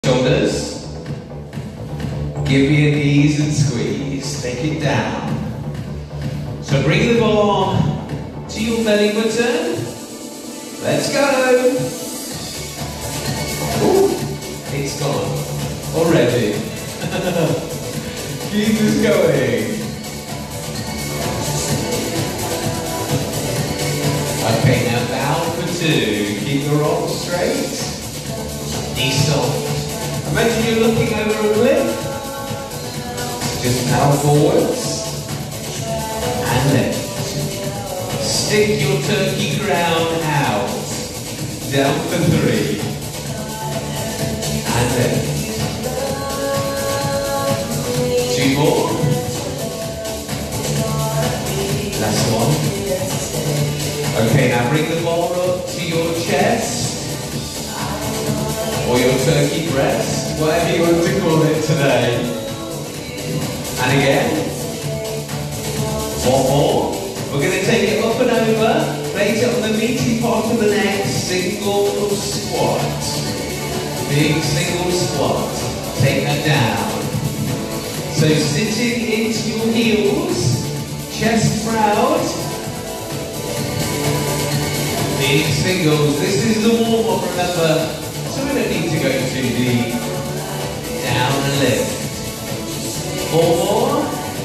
Shoulders. Give me your knees and squeeze. Take it down. So bring the ball to your belly button. Let's go. Ooh, it's gone already. Keep us going. Okay, now down for two. Keep your arms straight. Knees soft. Imagine you're looking over a cliff. Just power forwards and left. Stick your turkey crown out. Down for three and left. Two more. Last one. Okay, now bring the ball up to your chest. Or your turkey breast, whatever you want to call it today. And again. One more. We're going to take it up and over, place it on the meaty part of the neck, single squat. Big single squat. Take that down. So sitting into your heels, chest proud. Big singles. This is the warm-up, remember. So we don't need to go to the down and lift. Four more.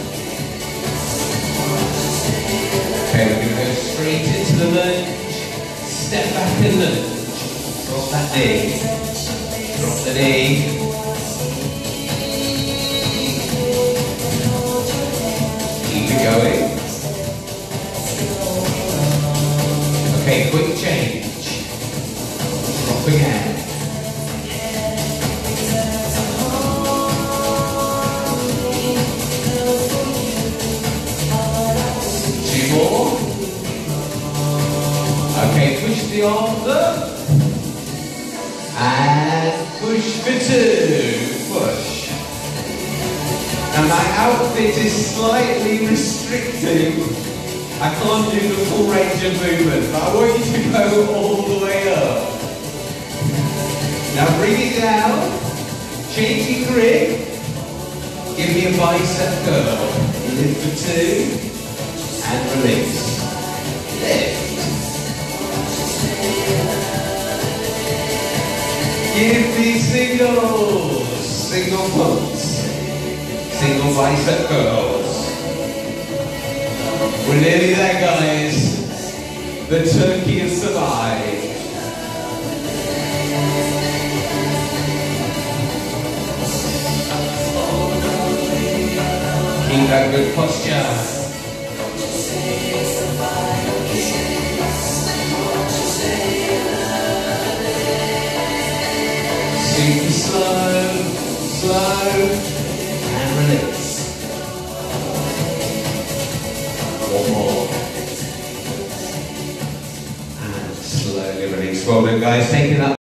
Okay, we're going to go straight into the lunge. Step back and lunge. Drop that knee. Drop the knee. Keep it going. Okay, quick change. Drop again. More. Okay, push the arms up and push for two. Push. Now my outfit is slightly restricting. I can't do the full range of movement, but I want you to go all the way up. Now bring it down. Change your grip. Give me a bicep curl. Lift for two. And release. Lift. Give me singles. Single pumps. Single bicep curls. We're nearly there, guys. The turkey has survived. Keep that good posture. Super slow, and release. One more. And slowly release. Well done, guys. Taking that.